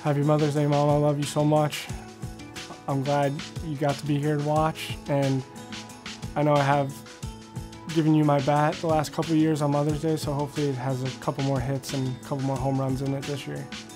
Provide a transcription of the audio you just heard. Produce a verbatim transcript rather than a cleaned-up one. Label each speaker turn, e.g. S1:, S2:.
S1: Happy Mother's Day, Mom. I love you so much. I'm glad you got to be here to watch, and I know I have given you my bat the last couple of years on Mother's Day, so hopefully it has a couple more hits and a couple more home runs in it this year.